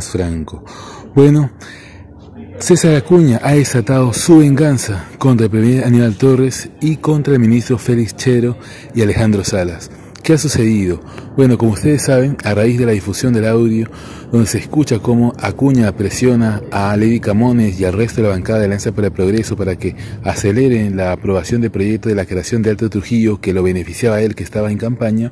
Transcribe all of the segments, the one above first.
Franco. Bueno, César Acuña ha desatado su venganza contra el premier Aníbal Torres y contra el ministro Félix Chero y Alejandro Salas. ¿Qué ha sucedido? Bueno, como ustedes saben, a raíz de la difusión del audio, donde se escucha cómo Acuña presiona a Lady Camones y al resto de la bancada de Alianza para el Progreso para que aceleren la aprobación del proyecto de la creación de Alto Trujillo que lo beneficiaba a él, que estaba en campaña.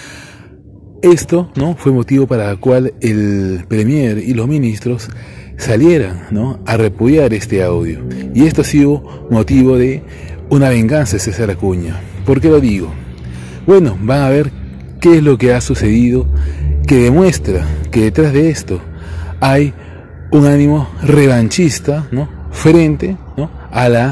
Esto, ¿no?, fue motivo para el cual el premier y los ministros salieran, ¿no?, a repudiar este audio. Y esto ha sido motivo de una venganza de César Acuña. ¿Por qué lo digo? Bueno, van a ver qué es lo que ha sucedido, que demuestra que detrás de esto hay un ánimo revanchista, ¿no?, frente, ¿no?, a la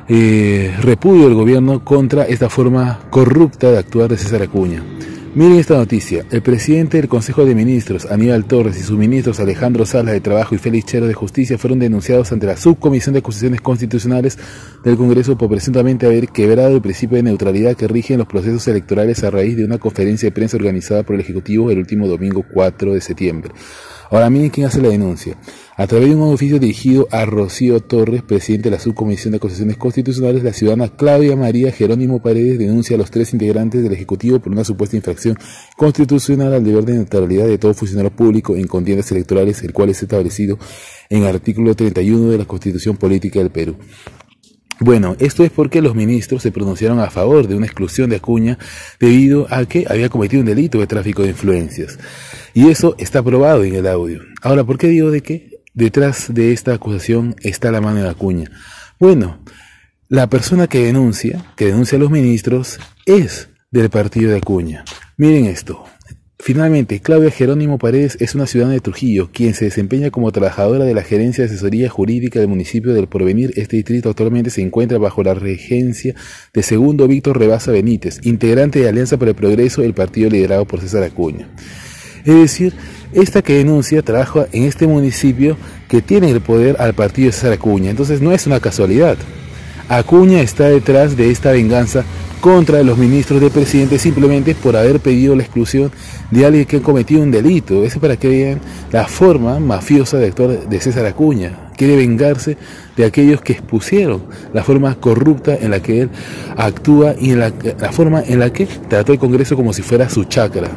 repudio del gobierno contra esta forma corrupta de actuar de César Acuña. Miren esta noticia. El presidente del Consejo de Ministros, Aníbal Torres, y sus ministros Alejandro Salas de Trabajo y Félix Chero de Justicia fueron denunciados ante la Subcomisión de Acusaciones Constitucionales del Congreso por presuntamente haber quebrado el principio de neutralidad que rige en los procesos electorales a raíz de una conferencia de prensa organizada por el Ejecutivo el último domingo 4 de septiembre. Ahora miren quién hace la denuncia. A través de un oficio dirigido a Rocío Torres, presidente de la Subcomisión de Acusaciones Constitucionales, la ciudadana Claudia María Jerónimo Paredes denuncia a los 3 integrantes del Ejecutivo por una supuesta infracción constitucional al deber de neutralidad de todo funcionario público en contiendas electorales, el cual es establecido en el artículo 31 de la Constitución Política del Perú. Bueno, esto es porque los ministros se pronunciaron a favor de una exclusión de Acuña debido a que había cometido un delito de tráfico de influencias. Y eso está probado en el audio. Ahora, ¿por qué digo de que detrás de esta acusación está la mano de Acuña? Bueno, la persona que denuncia a los ministros, es del partido de Acuña. Miren esto. Finalmente, Claudia Jerónimo Paredes es una ciudadana de Trujillo, quien se desempeña como trabajadora de la Gerencia de Asesoría Jurídica del municipio del Porvenir. Este distrito actualmente se encuentra bajo la regencia de segundo Víctor Rebasa Benítez, integrante de Alianza para el Progreso, el partido liderado por César Acuña. Es decir, esta que denuncia trabaja en este municipio que tiene el poder al partido de César Acuña. Entonces no es una casualidad. Acuña está detrás de esta venganza contra los ministros del presidente simplemente por haber pedido la exclusión de alguien que ha cometido un delito. Eso es para que vean la forma mafiosa de actuar de César Acuña. Quiere vengarse de aquellos que expusieron la forma corrupta en la que él actúa y en la forma en la que trató el Congreso como si fuera su chacra.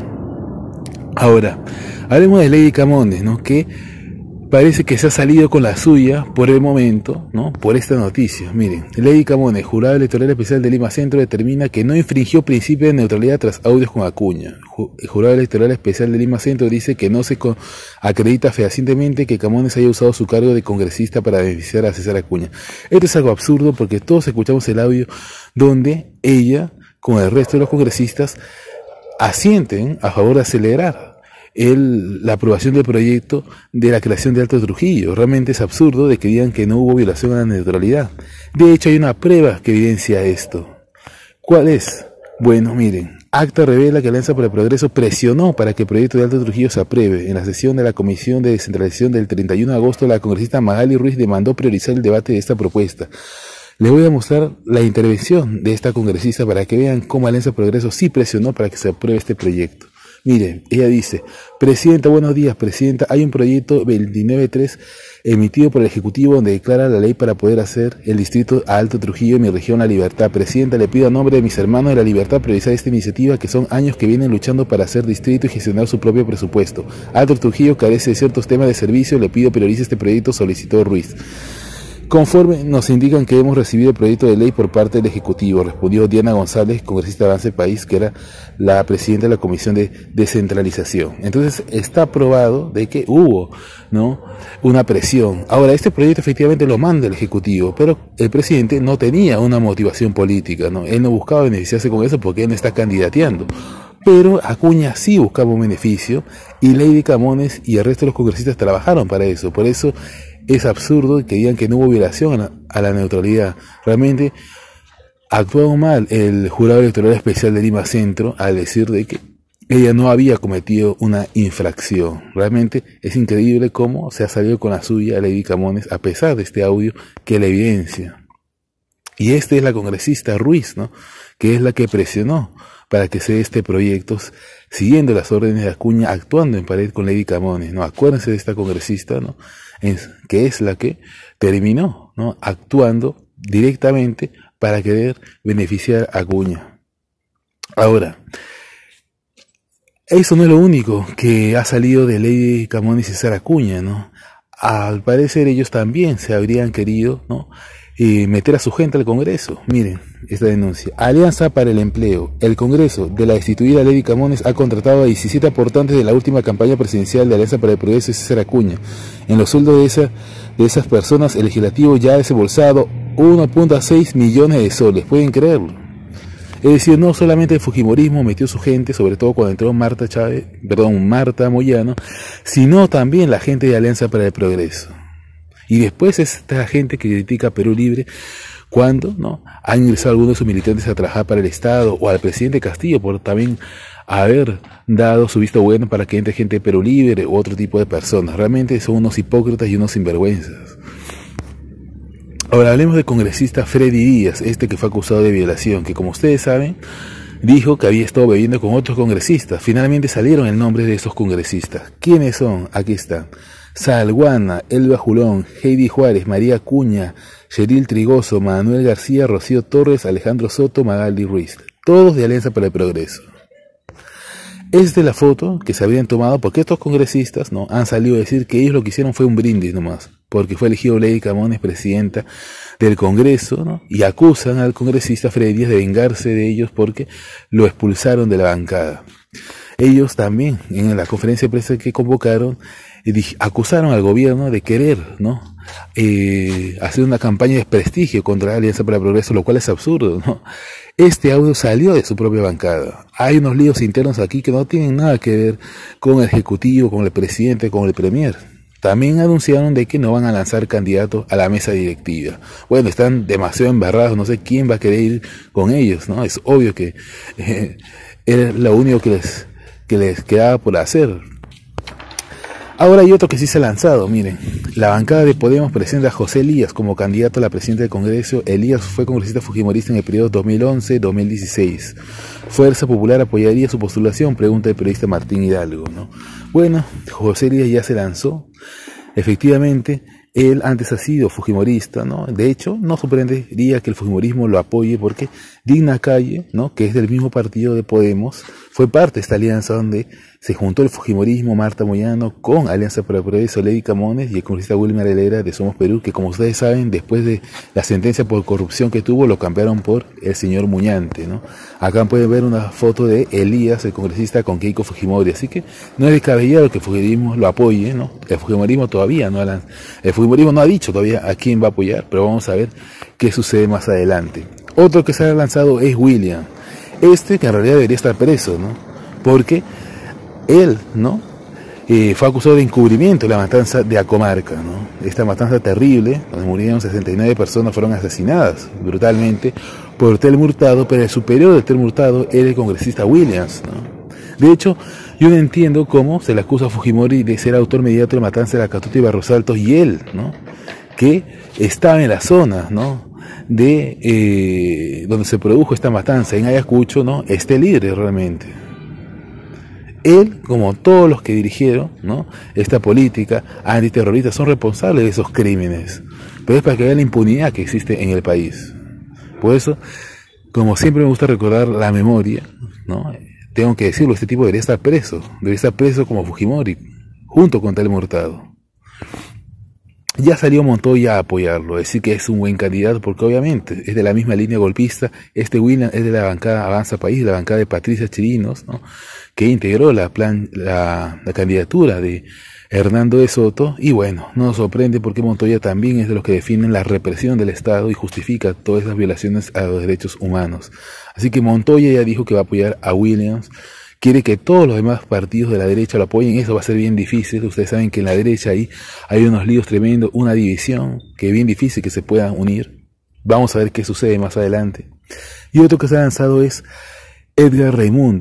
Ahora, hablemos de Lady Camones, ¿no?, que parece que se ha salido con la suya por el momento, ¿no?, por esta noticia. Miren, Lady Camones, jurado electoral especial de Lima Centro, determina que no infringió principio de neutralidad tras audios con Acuña. El jurado electoral especial de Lima Centro dice que no se acredita fehacientemente que Camones haya usado su cargo de congresista para beneficiar a César Acuña. Esto es algo absurdo porque todos escuchamos el audio donde ella, con el resto de los congresistas, asienten a favor de acelerar la aprobación del proyecto de la creación de Alto Trujillo. Realmente es absurdo de que digan que no hubo violación a la neutralidad. De hecho, hay una prueba que evidencia esto. ¿Cuál es? Bueno, miren, acta revela que Alianza para el Progreso presionó para que el proyecto de Alto Trujillo se apruebe. En la sesión de la Comisión de Descentralización del 31 de agosto, la congresista Magali Ruiz demandó priorizar el debate de esta propuesta. Les voy a mostrar la intervención de esta congresista para que vean cómo Alianza Progreso sí presionó para que se apruebe este proyecto. Miren, ella dice: Presidenta, buenos días, Presidenta, hay un proyecto 29.3 emitido por el Ejecutivo donde declara la ley para poder hacer el distrito a Alto Trujillo en mi región La Libertad. Presidenta, le pido a nombre de mis hermanos de La Libertad priorizar esta iniciativa, que son años que vienen luchando para hacer distrito y gestionar su propio presupuesto. Alto Trujillo carece de ciertos temas de servicio, le pido priorice este proyecto, solicitó Ruiz. Conforme nos indican que hemos recibido el proyecto de ley por parte del Ejecutivo, respondió Diana González, congresista de Avance País, que era la presidenta de la Comisión de Descentralización. Entonces está probado de que hubo, ¿no?, una presión. Ahora, este proyecto efectivamente lo manda el Ejecutivo, pero el presidente no tenía una motivación política, ¿no? Él no buscaba beneficiarse con eso porque él no está candidateando. Pero Acuña sí buscaba un beneficio y Lady Camones y el resto de los congresistas trabajaron para eso. Por eso es absurdo que digan que no hubo violación a la neutralidad. Realmente actuó mal el jurado electoral especial de Lima Centro al decir de que ella no había cometido una infracción. Realmente es increíble cómo se ha salido con la suya Lady Camones a pesar de este audio que la evidencia. Y esta es la congresista Ruiz, ¿no? Que es la que presionó para que se dé este proyecto, siguiendo las órdenes de Acuña, actuando en pared con Lady Camones, ¿no? Acuérdense de esta congresista, ¿no? Que es la que terminó, ¿no? Actuando directamente para querer beneficiar a Acuña. Ahora, eso no es lo único que ha salido de Lady Camones y César Acuña, ¿no? Al parecer ellos también se habrían querido, ¿no? Meter a su gente al Congreso. Miren esta denuncia. Alianza para el Empleo. El Congreso de la destituida Lady Camones ha contratado a 17 aportantes de la última campaña presidencial de Alianza para el Progreso y César Acuña. En los sueldos de esas personas, el legislativo ya ha desembolsado 1.6 millones de soles. ¿Pueden creerlo? Es decir, no solamente el fujimorismo metió su gente, sobre todo cuando entró Marta Moyano, sino también la gente de Alianza para el Progreso. Y después esta gente que critica a Perú Libre cuando, ¿no?, han ingresado algunos de sus militantes a trabajar para el Estado, o al presidente Castillo por también haber dado su visto bueno para que entre gente de Perú Libre u otro tipo de personas. Realmente son unos hipócritas y unos sinvergüenzas. Ahora hablemos del congresista Freddy Díaz, que fue acusado de violación, que como ustedes saben, dijo que había estado bebiendo con otros congresistas. Finalmente salieron el nombre de esos congresistas. ¿Quiénes son? Aquí están. Salguana, Elba Julón, Heidi Juárez, María Acuña, Cheryl Trigoso, Manuel García, Rocío Torres, Alejandro Soto, Magali Ruiz. Todos de Alianza para el Progreso. Esta es la foto que se habían tomado porque estos congresistas, ¿no?, han salido a decir que ellos lo que hicieron fue un brindis nomás, porque fue elegido Lady Camones presidenta del Congreso, ¿no?, y acusan al congresista Freddy Díaz de vengarse de ellos porque lo expulsaron de la bancada. Ellos también, en la conferencia de prensa que convocaron, acusaron al gobierno de querer, ¿no?, hacer una campaña de desprestigio contra la Alianza para el Progreso, lo cual es absurdo, ¿no? Este audio salió de su propia bancada. Hay unos líos internos aquí que no tienen nada que ver con el Ejecutivo, con el presidente, con el Premier. También anunciaron de que no van a lanzar candidatos a la mesa directiva. Bueno, están demasiado embarrados, no sé quién va a querer ir con ellos, ¿no? Es obvio que era lo único que les quedaba por hacer. Ahora hay otro que sí se ha lanzado, miren. La bancada de Podemos presenta a José Elías como candidato a la presidencia del Congreso. Elías fue congresista fujimorista en el periodo 2011-2016. Fuerza Popular apoyaría su postulación, pregunta el periodista Martín Hidalgo, ¿no? Bueno, José Elías ya se lanzó. Efectivamente, él antes ha sido fujimorista, ¿no? De hecho, no sorprendería que el fujimorismo lo apoye porque Digna Calle, ¿no?, que es del mismo partido de Podemos, fue parte de esta alianza donde se juntó el fujimorismo, Marta Moyano, con Alianza para el Progreso, Lady Camones y el congresista Wilmer Helera de Somos Perú, que como ustedes saben, después de la sentencia por corrupción que tuvo, lo cambiaron por el señor Muñante, ¿no? Acá pueden ver una foto de Elías, el congresista, con Keiko Fujimori, así que no es descabellado que el fujimorismo lo apoye, ¿no? El fujimorismo todavía no el fujimorismo no ha dicho todavía a quién va a apoyar, pero vamos a ver qué sucede más adelante. Otro que se ha lanzado es William, que en realidad debería estar preso, ¿no? Porque él, ¿no?, fue acusado de encubrimiento de la matanza de Acomarca, ¿no? Esta matanza terrible, donde murieron 69 personas, fueron asesinadas brutalmente por Tel Murtado, pero el superior de Tel Murtado era el congresista Williams, ¿no? De hecho, yo no entiendo cómo se le acusa a Fujimori de ser autor inmediato de la matanza de la Catuta y Barros Altos, y él, ¿no?, que estaba en la zona, ¿no?, de donde se produjo esta matanza, en Ayacucho, ¿no?, libre realmente. Él, como todos los que dirigieron, ¿no?, esta política antiterrorista, son responsables de esos crímenes. Pero es para que vean la impunidad que existe en el país. Por eso, como siempre me gusta recordar la memoria, ¿no?, tengo que decirlo, este tipo debería estar preso como Fujimori, junto con Tel Murtado. Ya salió Montoya a apoyarlo, decir que es un buen candidato, porque obviamente es de la misma línea golpista. William es de la bancada Avanza País, de la bancada de Patricia Chirinos, ¿no?, que integró la candidatura de Hernando de Soto, y bueno, no nos sorprende porque Montoya también es de los que defienden la represión del Estado y justifica todas esas violaciones a los derechos humanos. Así que Montoya ya dijo que va a apoyar a Williams, quiere que todos los demás partidos de la derecha lo apoyen. Eso va a ser bien difícil. Ustedes saben que en la derecha ahí hay unos líos tremendos, una división que es bien difícil que se puedan unir. Vamos a ver qué sucede más adelante. Y otro que se ha lanzado es Edgar Raimundo,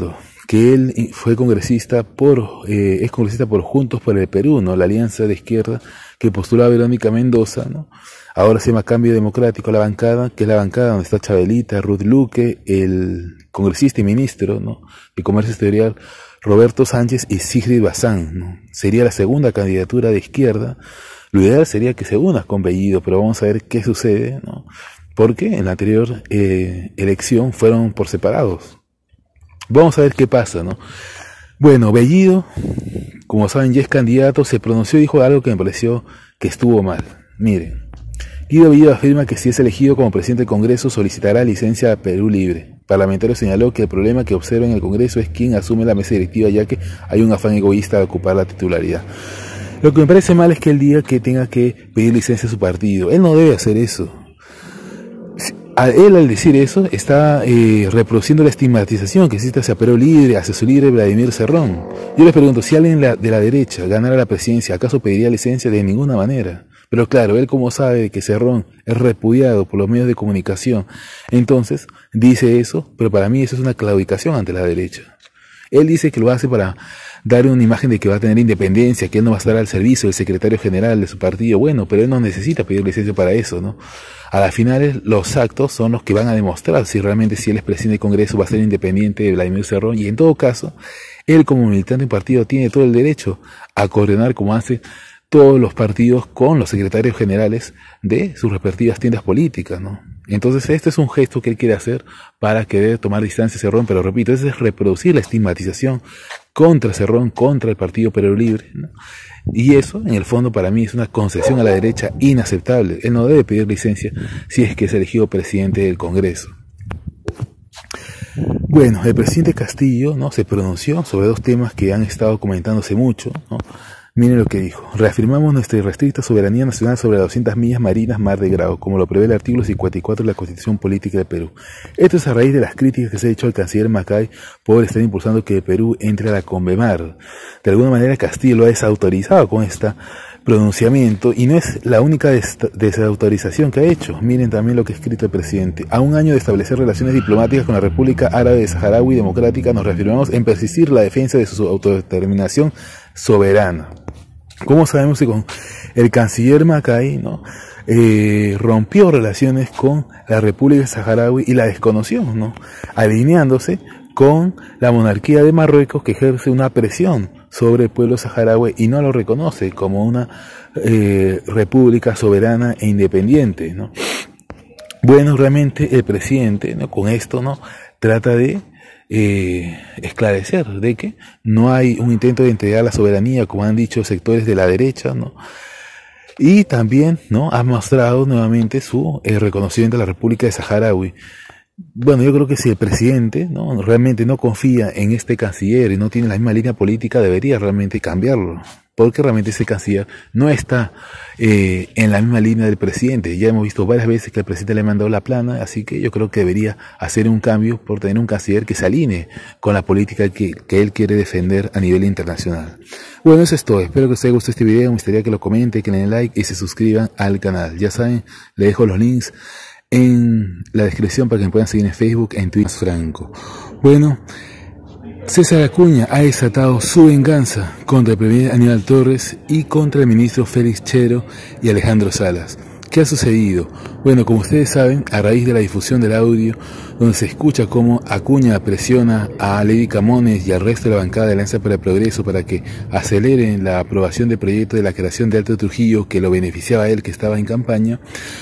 que él fue congresista es congresista por Juntos por el Perú, ¿no? La alianza de izquierda que postulaba Verónica Mendoza, ¿no? Ahora se llama Cambio Democrático la bancada, que es la bancada donde está Chabelita, Ruth Luque, el congresista y ministro, ¿no?, de Comercio Exterior, Roberto Sánchez y Sigrid Bazán, ¿no? Sería la segunda candidatura de izquierda. Lo ideal sería que se una con Bellido, pero vamos a ver qué sucede, ¿no? Porque en la anterior elección fueron por separados. Vamos a ver qué pasa, ¿no? Bueno, Bellido, como saben, ya es candidato, se pronunció y dijo algo que me pareció que estuvo mal. Miren, Guido Bellido afirma que si es elegido como presidente del Congreso solicitará licencia a Perú Libre. El parlamentario señaló que el problema que observa en el Congreso es quién asume la mesa directiva, ya que hay un afán egoísta de ocupar la titularidad. Lo que me parece mal es que él diga que tenga que pedir licencia a su partido. Él no debe hacer eso. Él, al decir eso, está reproduciendo la estigmatización que existe hacia Perú Libre, hacia su líder Vladimir Cerrón. Yo les pregunto, si alguien de la derecha ganara la presidencia, ¿acaso pediría licencia? De ninguna manera. Pero claro, él como sabe que Cerrón es repudiado por los medios de comunicación, entonces dice eso, pero para mí eso es una claudicación ante la derecha. Él dice que lo hace para dar una imagen de que va a tener independencia, que él no va a estar al servicio del secretario general de su partido. Bueno, pero él no necesita pedir licencia para eso, ¿no? A las finales, los actos son los que van a demostrar si realmente, si él es presidente del Congreso, va a ser independiente de Vladimir Cerrón, y en todo caso, él como militante del partido tiene todo el derecho a coordinar, como hace todos los partidos, con los secretarios generales de sus respectivas tiendas políticas, ¿no? Entonces este es un gesto que él quiere hacer para querer tomar distancia a Cerrón, pero repito, ese es reproducir la estigmatización contra Cerrón, contra el partido Perú Libre, ¿no? Y eso, en el fondo, para mí es una concesión a la derecha inaceptable. Él no debe pedir licencia si es que es elegido presidente del Congreso. Bueno, el presidente Castillo, ¿no?, se pronunció sobre dos temas que han estado comentándose mucho, ¿no? Miren lo que dijo: reafirmamos nuestra irrestricta soberanía nacional sobre las 200 millas marinas mar de Grau, como lo prevé el artículo 54 de la Constitución Política de Perú. Esto es a raíz de las críticas que se ha hecho al canciller Macay por estar impulsando que Perú entre a la Convemar. De alguna manera Castillo lo ha desautorizado con este pronunciamiento, y no es la única desautorización que ha hecho. Miren también lo que ha escrito el presidente: a un año de establecer relaciones diplomáticas con la República Árabe Saharaui Democrática, nos reafirmamos en persistir la defensa de su autodeterminación soberana. ¿Cómo sabemos que con el canciller Macay, ¿no?, rompió relaciones con la República Saharaui y la desconoció, ¿no?, alineándose con la monarquía de Marruecos, que ejerce una presión sobre el pueblo saharaui y no lo reconoce como una república soberana e independiente, ¿no? Bueno, realmente el presidente, ¿no?, con esto, ¿no?, trata de esclarecer de que no hay un intento de entregar la soberanía, como han dicho sectores de la derecha, ¿no? Y también, ¿no?, ha mostrado nuevamente su reconocimiento a la República de Saharaui. Bueno, yo creo que si el presidente, ¿no?, realmente no confía en este canciller y no tiene la misma línea política, debería realmente cambiarlo, porque realmente ese canciller no está en la misma línea del presidente. Ya hemos visto varias veces que el presidente le ha mandado la plana, así que yo creo que debería hacer un cambio por tener un canciller que se alinee con la política que él quiere defender a nivel internacional. Bueno, eso es todo. Espero que os haya gustado este video. Me gustaría que lo comenten, que le den like y se suscriban al canal. Ya saben, les dejo los links en la descripción para que me puedan seguir en Facebook, en Twitter. Franco. Bueno, César Acuña ha desatado su venganza contra el primer Aníbal Torres y contra el ministro Félix Chero y Alejandro Salas. ¿Qué ha sucedido? Bueno, como ustedes saben, a raíz de la difusión del audio, donde se escucha cómo Acuña presiona a Lady Camones y al resto de la bancada de Alianza para el Progreso para que aceleren la aprobación del proyecto de la creación de Alto Trujillo, que lo beneficiaba a él, que estaba en campaña.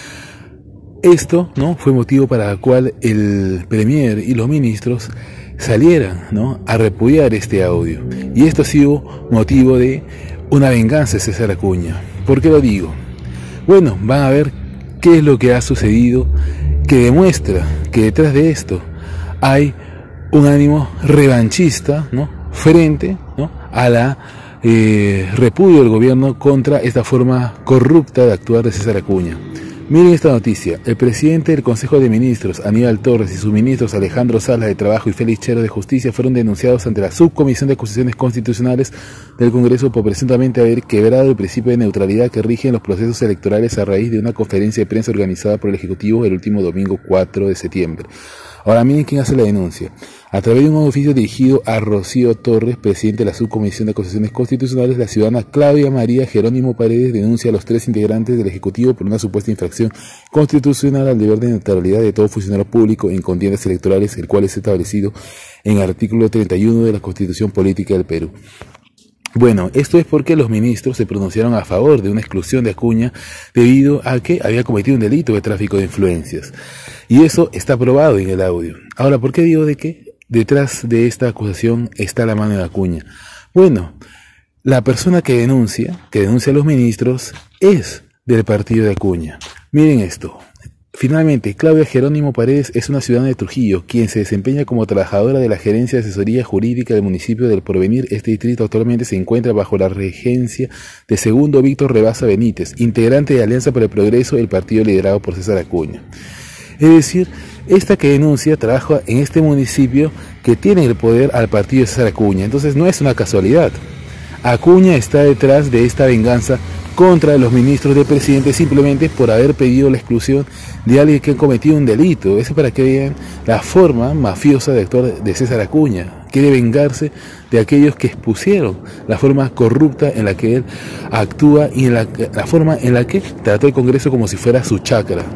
Esto, ¿no?, fue motivo para el cual el premier y los ministros salieran, ¿no?, a repudiar este audio. Y esto ha sido motivo de una venganza de César Acuña. ¿Por qué lo digo? Bueno, van a ver qué es lo que ha sucedido, que demuestra que detrás de esto hay un ánimo revanchista, ¿no?, frente, ¿no?, a la repudio del gobierno contra esta forma corrupta de actuar de César Acuña. Miren esta noticia: el presidente del Consejo de Ministros, Aníbal Torres, y sus ministros Alejandro Salas de Trabajo y Félix Chero de Justicia fueron denunciados ante la Subcomisión de Acusaciones Constitucionales del Congreso por presuntamente haber quebrado el principio de neutralidad que rige en los procesos electorales a raíz de una conferencia de prensa organizada por el Ejecutivo el último domingo 4 de septiembre. Ahora miren quién hace la denuncia: A través de un oficio dirigido a Rocío Torres, presidente de la Subcomisión de Acusaciones Constitucionales, la ciudadana Claudia María Jerónimo Paredes denuncia a los 3 integrantes del Ejecutivo por una supuesta infracción constitucional al deber de neutralidad de todo funcionario público en contiendas electorales, el cual es establecido en el artículo 31 de la Constitución Política del Perú. Bueno, esto es porque los ministros se pronunciaron a favor de una exclusión de Acuña debido a que había cometido un delito de tráfico de influencias. Y eso está probado en el audio. Ahora, ¿por qué digo de que detrás de esta acusación está la mano de Acuña? Bueno, la persona que denuncia a los ministros, es del partido de Acuña. Miren esto. Finalmente, Claudia Jerónimo Paredes es una ciudadana de Trujillo, quien se desempeña como trabajadora de la Gerencia de Asesoría Jurídica del municipio del Porvenir. Este distrito actualmente se encuentra bajo la regencia de segundo Víctor Rebasa Benítez, integrante de Alianza para el Progreso, el partido liderado por César Acuña. Es decir, esta que denuncia trabaja en este municipio que tiene el poder al partido de César Acuña. Entonces no es una casualidad. Acuña está detrás de esta venganza contra los ministros del presidente simplemente por haber pedido la exclusión de alguien que ha cometido un delito. Eso para que vean la forma mafiosa de actuar de César Acuña. Quiere vengarse de aquellos que expusieron la forma corrupta en la que él actúa y en la forma en la que trató el Congreso como si fuera su chacra.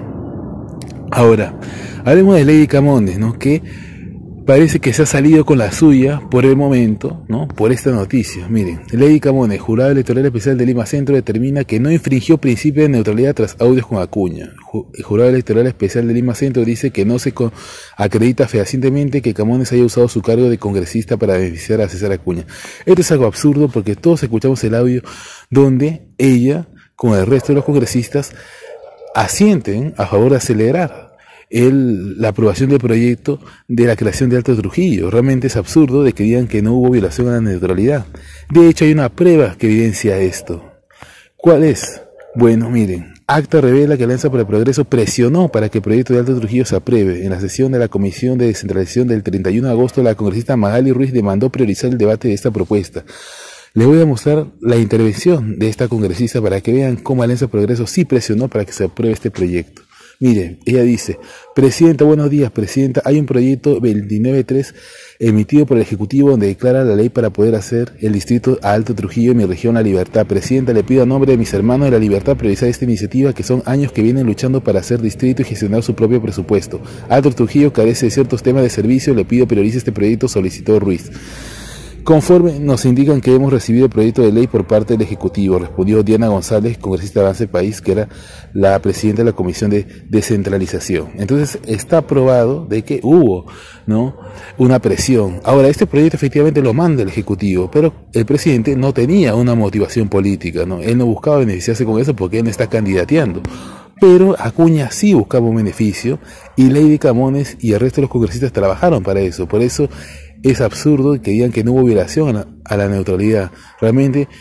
Ahora, hablemos de Lady Camones, ¿no? Que parece que se ha salido con la suya por el momento, ¿no? Por esta noticia. Miren, Lady Camones, jurado electoral especial de Lima Centro, determina que no infringió principio de neutralidad tras audios con Acuña. El jurado electoral especial de Lima Centro dice que no se acredita fehacientemente que Camones haya usado su cargo de congresista para beneficiar a César Acuña. Esto es algo absurdo porque todos escuchamos el audio donde ella, con el resto de los congresistas, asienten a favor de acelerar la aprobación del proyecto de la creación de Alto Trujillo. Realmente es absurdo de que digan que no hubo violación a la neutralidad. De hecho, hay una prueba que evidencia esto. ¿Cuál es? Bueno, miren, acta revela que Alianza para el Progreso presionó para que el proyecto de Alto Trujillo se apruebe. En la sesión de la Comisión de Descentralización del 31 de agosto, la congresista Magali Ruiz demandó priorizar el debate de esta propuesta. Les voy a mostrar la intervención de esta congresista para que vean cómo Alianza Progreso sí presionó para que se apruebe este proyecto. Miren, ella dice: Presidenta, buenos días, Presidenta, hay un proyecto 29.3 emitido por el Ejecutivo donde declara la ley para poder hacer el distrito a Alto Trujillo en mi región La Libertad. Presidenta, le pido a nombre de mis hermanos de La Libertad priorizar esta iniciativa, que son años que vienen luchando para hacer distrito y gestionar su propio presupuesto. Alto Trujillo carece de ciertos temas de servicio, le pido priorice este proyecto, solicitó Ruiz. Conforme nos indican que hemos recibido el proyecto de ley por parte del Ejecutivo, respondió Diana González, congresista de Avance País, que era la presidenta de la Comisión de Descentralización. Entonces está probado de que hubo, ¿no?, una presión. Ahora, este proyecto efectivamente lo manda el Ejecutivo, pero el presidente no tenía una motivación política, ¿no? Él no buscaba beneficiarse con eso porque él no está candidateando. Pero Acuña sí buscaba un beneficio y Lady Camones y el resto de los congresistas trabajaron para eso. Por eso es absurdo que digan que no hubo violación a la neutralidad. Realmente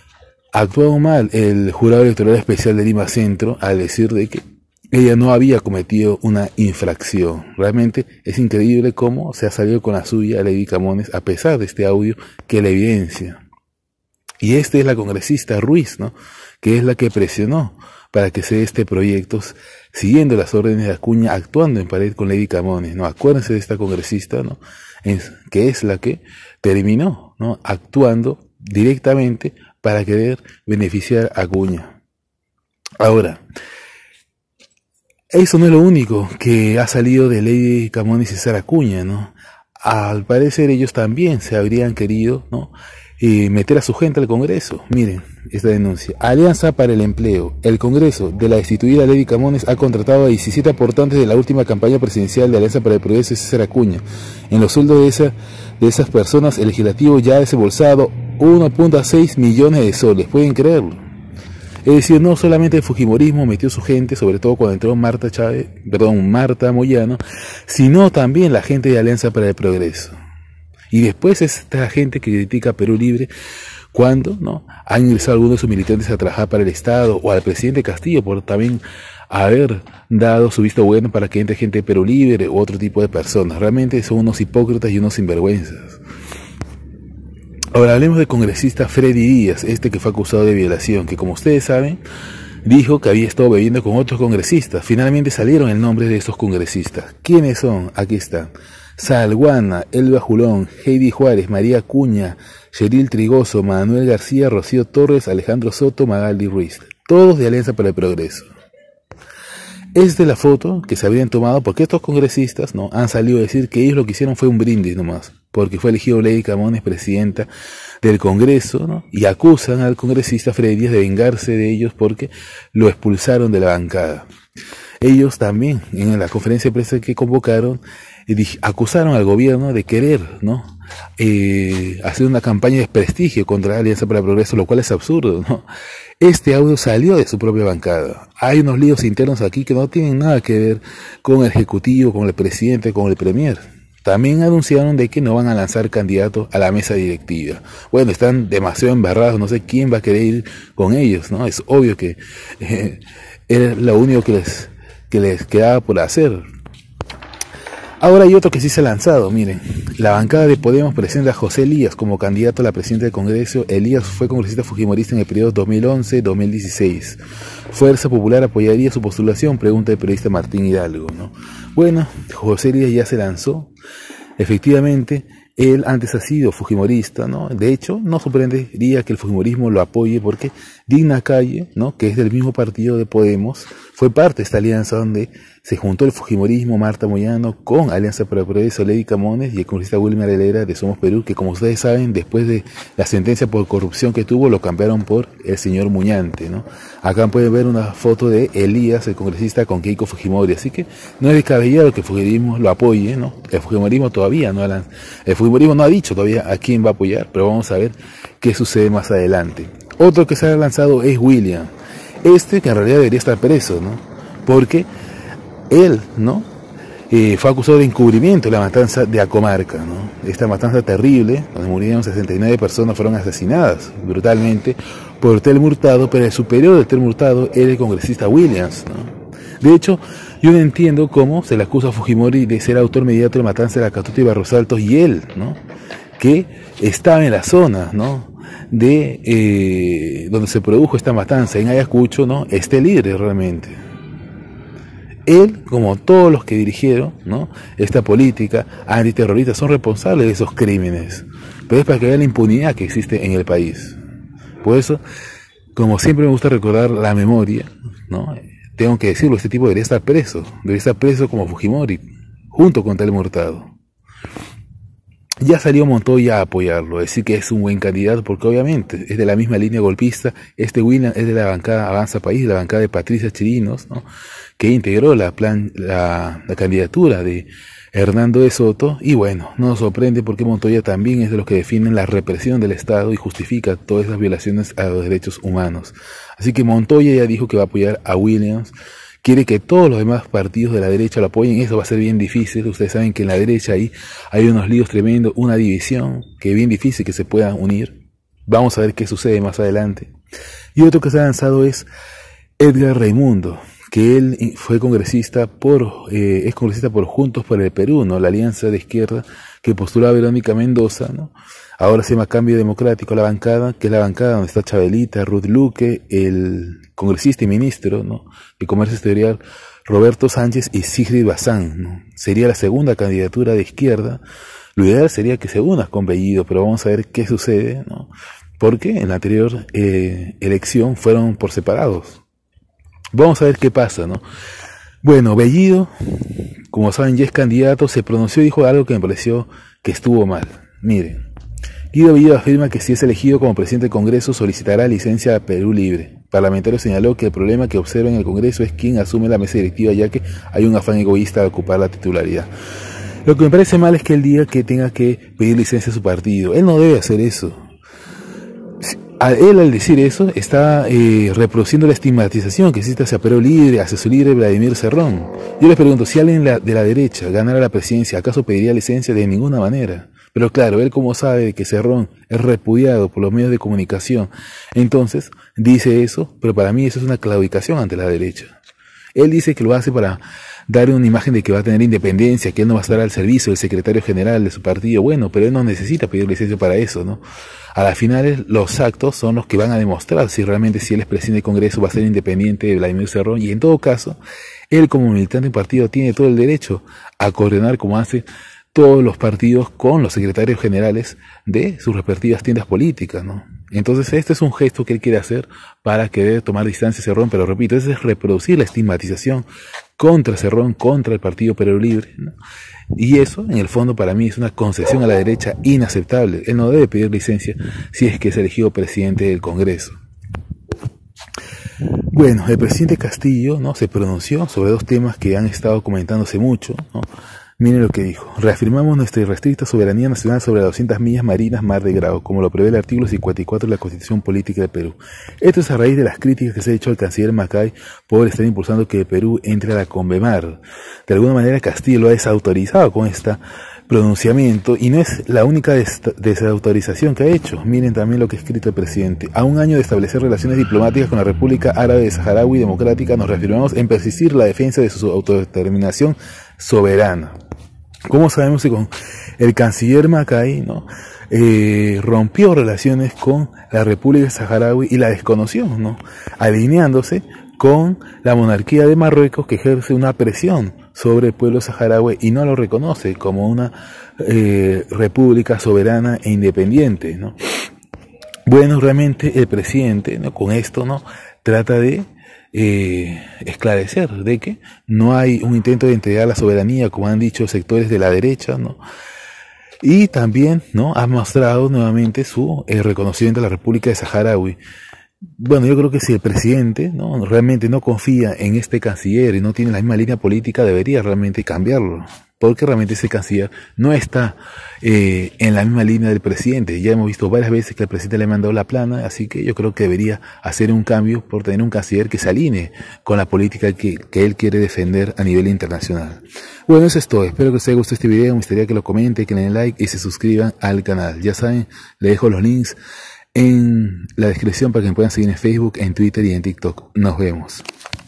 actuó mal el jurado electoral especial de Lima Centro al decir de que ella no había cometido una infracción. Realmente es increíble cómo se ha salido con la suya Lady Camones a pesar de este audio que la evidencia. Y esta es la congresista Ruiz, ¿no?, que es la que presionó para que se dé este proyecto, siguiendo las órdenes de Acuña, actuando en pared con Lady Camones, ¿no? Acuérdense de esta congresista, ¿no?, que es la que terminó, ¿no?, actuando directamente para querer beneficiar a Acuña. Ahora, eso no es lo único que ha salido de Lady Camones y César Acuña, ¿no? Al parecer ellos también se habrían querido, ¿no?, meter a su gente al Congreso. Miren esta denuncia. Alianza para el Empleo. El Congreso de la destituida Lady Camones ha contratado a 17 aportantes de la última campaña presidencial de Alianza para el Progreso de César Acuña. En los sueldos de esas personas, el legislativo ya ha desembolsado 1.6 millones de soles. ¿Pueden creerlo? Es decir, no solamente el fujimorismo metió su gente, sobre todo cuando entró Marta Moyano, sino también la gente de Alianza para el Progreso. Y después esta gente que critica a Perú Libre cuando, ¿no?, han ingresado algunos de sus militantes a trabajar para el Estado, o al presidente Castillo por también haber dado su visto bueno para que entre gente de Perú Libre u otro tipo de personas. Realmente son unos hipócritas y unos sinvergüenzas. Ahora hablemos del congresista Freddy Díaz, este que fue acusado de violación, que como ustedes saben, dijo que había estado bebiendo con otros congresistas. Finalmente salieron el nombre de estos congresistas. ¿Quiénes son? Aquí están. Salguana, Elba Julón, Heidi Juárez, María Acuña, Cheryl Trigoso, Manuel García, Rocío Torres, Alejandro Soto, Magaldi Ruiz. Todos de Alianza para el Progreso. Esta es la foto que se habían tomado porque estos congresistas, ¿no?, han salido a decir que ellos lo que hicieron fue un brindis nomás, porque fue elegido Lady Camones presidenta del Congreso, ¿no?, y acusan al congresista Freddy Díaz de vengarse de ellos porque lo expulsaron de la bancada. Ellos también, en la conferencia de prensa que convocaron, acusaron al gobierno de querer, ¿no?, hacer una campaña de desprestigio contra la Alianza para el Progreso, lo cual es absurdo, ¿no? Este audio salió de su propia bancada. Hay unos líos internos aquí que no tienen nada que ver con el Ejecutivo, con el presidente, con el Premier. También anunciaron de que no van a lanzar candidatos a la mesa directiva. Bueno, están demasiado embarrados, no sé quién va a querer ir con ellos, ¿no? Es obvio que era lo único que les quedaba por hacer. Ahora hay otro que sí se ha lanzado, miren. La bancada de Podemos presenta a José Elías como candidato a la presidencia del Congreso. Elías fue congresista fujimorista en el periodo 2011-2016. Fuerza Popular apoyaría su postulación, pregunta el periodista Martín Hidalgo, ¿no? Bueno, José Elías ya se lanzó. Efectivamente, él antes ha sido fujimorista, ¿no? De hecho, no sorprendería que el fujimorismo lo apoye porque Digna Calle, ¿no?, que es del mismo partido de Podemos, fue parte de esta alianza donde se juntó el fujimorismo, Marta Moyano, con Alianza para el Progreso, Lady Camones y el congresista Wilmer Helera de Somos Perú, que como ustedes saben, después de la sentencia por corrupción que tuvo, lo cambiaron por el señor Muñante, ¿no? Acá pueden ver una foto de Elías, el congresista, con Keiko Fujimori, así que no es descabellado que el fujimorismo lo apoye, ¿no? El fujimorismo todavía no ha dicho todavía a quién va a apoyar, pero vamos a ver qué sucede más adelante. Otro que se ha lanzado es William, que en realidad debería estar preso, ¿no? Porque él, ¿no?, fue acusado de encubrimiento de la matanza de Acomarca, ¿no? Esta matanza terrible, donde murieron 69 personas, fueron asesinadas brutalmente por Tel Murtado, pero el superior de Tel Murtado era el congresista Williams, ¿no? De hecho, yo no entiendo cómo se le acusa a Fujimori de ser autor inmediato de la matanza de la Catuta y Barros Altos, y él, ¿no?, que estaba en la zona, ¿no?, de donde se produjo esta matanza, en Ayacucho, ¿no?, esté libre realmente. Él, como todos los que dirigieron, ¿no?, esta política antiterrorista, son responsables de esos crímenes. Pero es para que vean la impunidad que existe en el país. Por eso, como siempre me gusta recordar la memoria, ¿no?, tengo que decirlo, este tipo debería estar preso como Fujimori, junto con Tel Murtado. Ya salió Montoya a apoyarlo, decir que es un buen candidato, porque obviamente es de la misma línea golpista. Este William es de la bancada Avanza País, la bancada de Patricia Chirinos, ¿no?, que integró la candidatura de Hernando de Soto, y bueno, no nos sorprende porque Montoya también es de los que defienden la represión del Estado y justifica todas esas violaciones a los derechos humanos. Así que Montoya ya dijo que va a apoyar a Williams. Quiere que todos los demás partidos de la derecha lo apoyen. Eso va a ser bien difícil. Ustedes saben que en la derecha ahí hay unos líos tremendos, una división que es bien difícil que se puedan unir. Vamos a ver qué sucede más adelante. Y otro que se ha lanzado es Edgar Raimundo, que él fue congresista es congresista por Juntos por el Perú, ¿no?, la alianza de izquierda que postuló a Verónica Mendoza, ¿no? Ahora se llama Cambio Democrático la bancada, que es la bancada donde está Chabelita, Ruth Luque, el congresista y ministro, ¿no?, de Comercio Exterior, Roberto Sánchez, y Sigrid Bazán, ¿no? Sería la segunda candidatura de izquierda. Lo ideal sería que se una con Bellido, pero vamos a ver qué sucede, ¿no?, porque en la anterior elección fueron por separados. Vamos a ver qué pasa, ¿no? Bueno, Bellido, como saben, ya es candidato, se pronunció y dijo algo que me pareció que estuvo mal. Miren, Guido Bellido afirma que si es elegido como presidente del Congreso solicitará licencia a Perú Libre. Parlamentario señaló que el problema que observa en el Congreso es quién asume la mesa directiva, ya que hay un afán egoísta de ocupar la titularidad. Lo que me parece mal es que él diga que tenga que pedir licencia a su partido. Él no debe hacer eso. Él, al decir eso, está reproduciendo la estigmatización que existe hacia Perú Libre, hacia su líder Vladimir Cerrón. Yo les pregunto, si alguien de la derecha ganara la presidencia, ¿acaso pediría licencia? De ninguna manera. Pero claro, él, como sabe que Cerrón es repudiado por los medios de comunicación, entonces dice eso, pero para mí eso es una claudicación ante la derecha. Él dice que lo hace para dar una imagen de que va a tener independencia, que él no va a estar al servicio del secretario general de su partido. Bueno, pero él no necesita pedir licencia para eso, ¿no? A las finales, los actos son los que van a demostrar si realmente, si él es presidente del Congreso, va a ser independiente de Vladimir Cerrón, y en todo caso, él como militante del partido tiene todo el derecho a coordinar como hace todos los partidos con los secretarios generales de sus respectivas tiendas políticas, ¿no? Entonces este es un gesto que él quiere hacer para querer tomar distancia de Cerrón, pero repito, ese es reproducir la estigmatización contra Cerrón, contra el Partido Perú Libre, ¿no? Y eso, en el fondo, para mí es una concesión a la derecha inaceptable. Él no debe pedir licencia si es que es elegido presidente del Congreso. Bueno, el presidente Castillo, ¿no?, se pronunció sobre dos temas que han estado comentándose mucho, ¿no? Miren lo que dijo: reafirmamos nuestra irrestricta soberanía nacional sobre las 200 millas marinas mar de Grao, como lo prevé el artículo 54 de la Constitución Política de Perú. Esto es a raíz de las críticas que se ha hecho al canciller Macay por estar impulsando que Perú entre a la Convemar. De alguna manera Castillo lo ha desautorizado con este pronunciamiento, y no es la única desautorización que ha hecho. Miren también lo que ha escrito el presidente: a un año de establecer relaciones diplomáticas con la República Árabe Saharaui Democrática, nos reafirmamos en persistir la defensa de su autodeterminación soberana. ¿Cómo sabemos que con el canciller Macay, ¿no?, rompió relaciones con la República Saharaui y la desconoció, ¿no?, alineándose con la monarquía de Marruecos, que ejerce una presión sobre el pueblo saharaui y no lo reconoce como una república soberana e independiente, ¿no? Bueno, realmente el presidente, ¿no?, con esto, ¿no?, trata de esclarecer de que no hay un intento de entregar la soberanía, como han dicho sectores de la derecha, ¿no? Y también, ¿no?, ha mostrado nuevamente su reconocimiento a la República de Saharaui. Bueno, yo creo que si el presidente, ¿no?, realmente no confía en este canciller y no tiene la misma línea política, debería realmente cambiarlo, porque realmente ese canciller no está en la misma línea del presidente. Ya hemos visto varias veces que el presidente le ha mandado la plana, así que yo creo que debería hacer un cambio por tener un canciller que se alinee con la política que él quiere defender a nivel internacional. Bueno, eso es todo. Espero que os haya gustado este video. Me gustaría que lo comenten, que le den like y se suscriban al canal. Ya saben, les dejo los links en la descripción para que me puedan seguir en Facebook, en Twitter y en TikTok. Nos vemos.